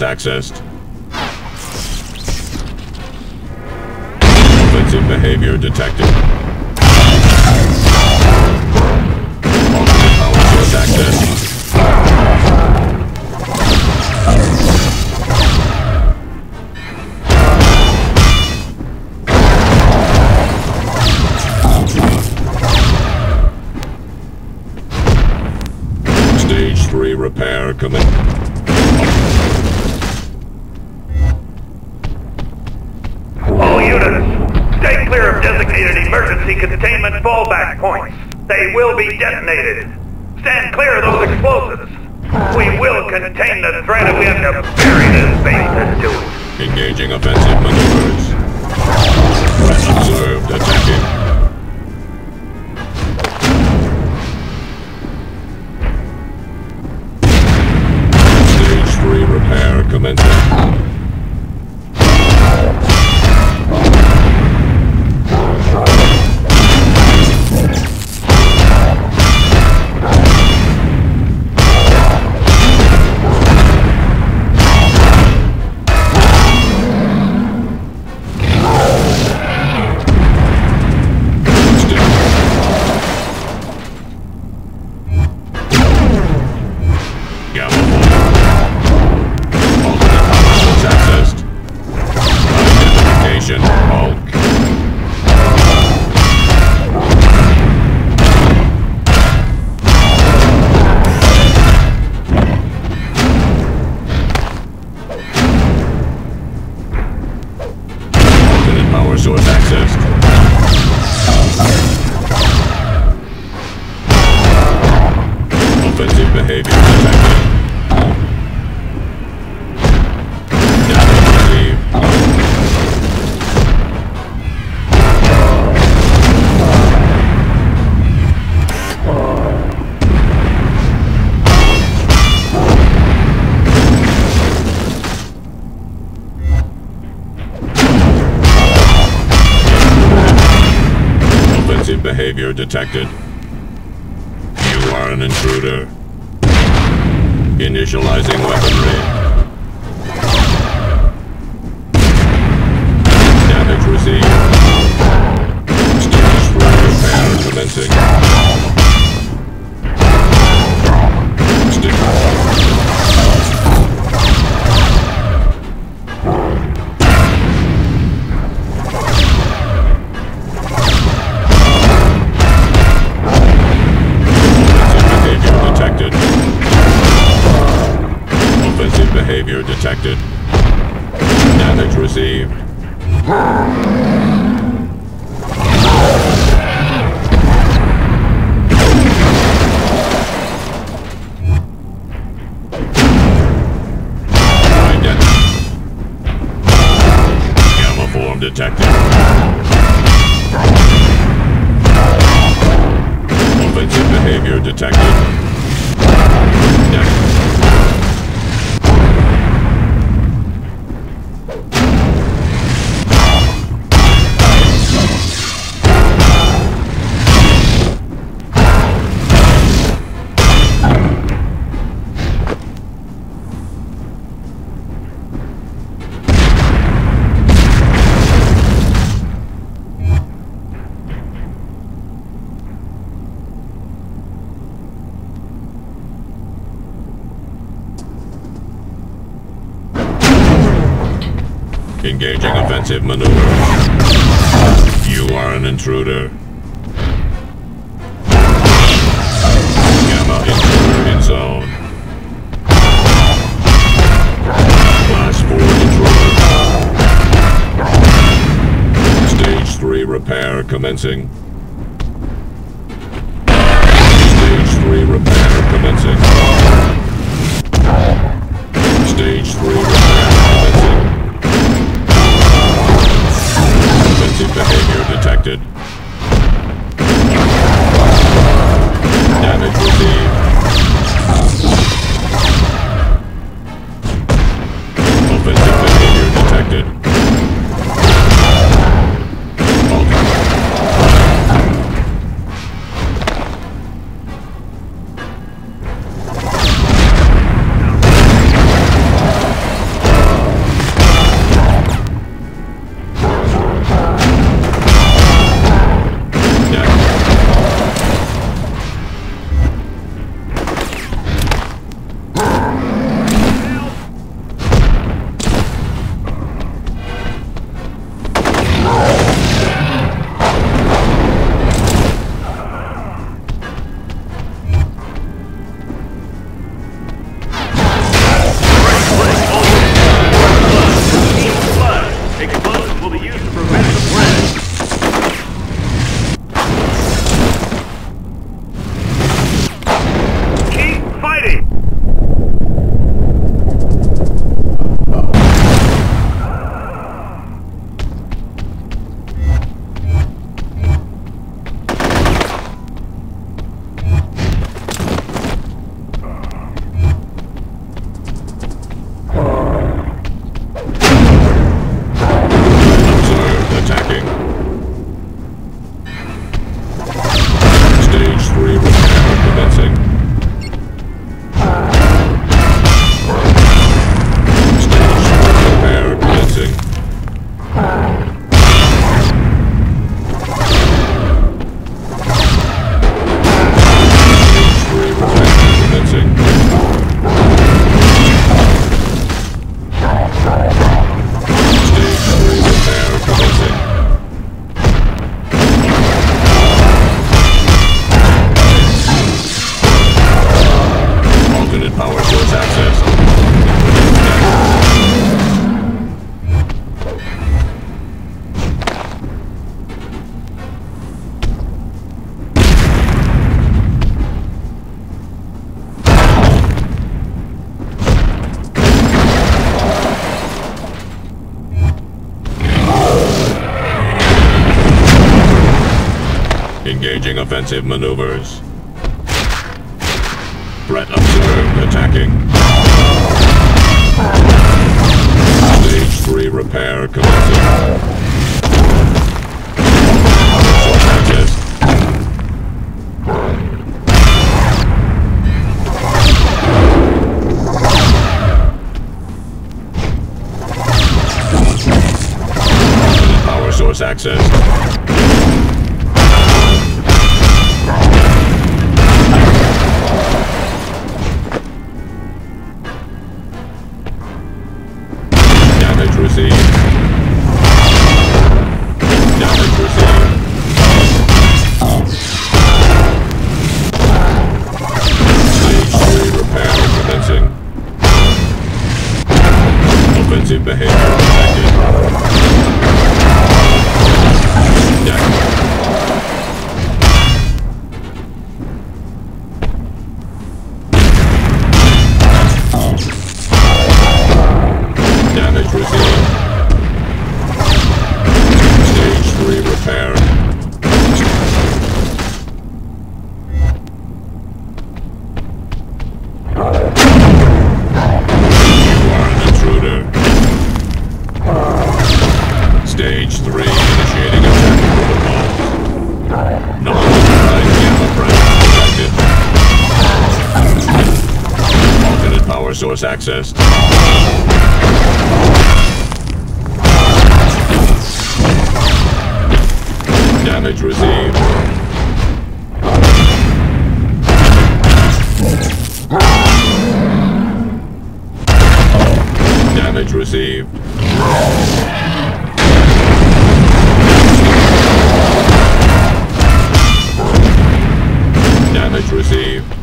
source accessed. Offensive behavior detected. Alternate power source accessed. Stage 3 repair coming. All units, stay clear of designated emergency containment fallback points. They will be detonated. Stand clear of those explosives. We will contain the threat if we have to bury this base to do it. Engaging offensive maneuvers. Threat observed attacking. Stage 3 repair commencing. Power source accessed. Offensive behavior detected. Damage received. Offensive behavior detected. You are an intruder. Initializing weaponry. Damage received. Stage 3 repair commencing. Offensive behavior detected. Damage received. Gamma form detected. Offensive behavior detected. Engaging offensive maneuver. You are an intruder. Gamma intruder in zone. Class 4 intruder. Stage 3 repair commencing. Stage 3 repair commencing. Stage 3 repair commencing. Offensive behavior detected. Damage received. Offensive behavior detected. defensive maneuvers. Threat observed. Attacking. Stage 3 repair commencing. Source access. Power source access. Damage received. Damage received. Stage 3 repair commencing. Offensive behavior detected. Damage received. Stage 3 repair. You are an intruder. Stage 3 initiating attack protocols. Non-denied gamma presence detected. Alternate power source accessed. Damage received. Damage received. Damage received.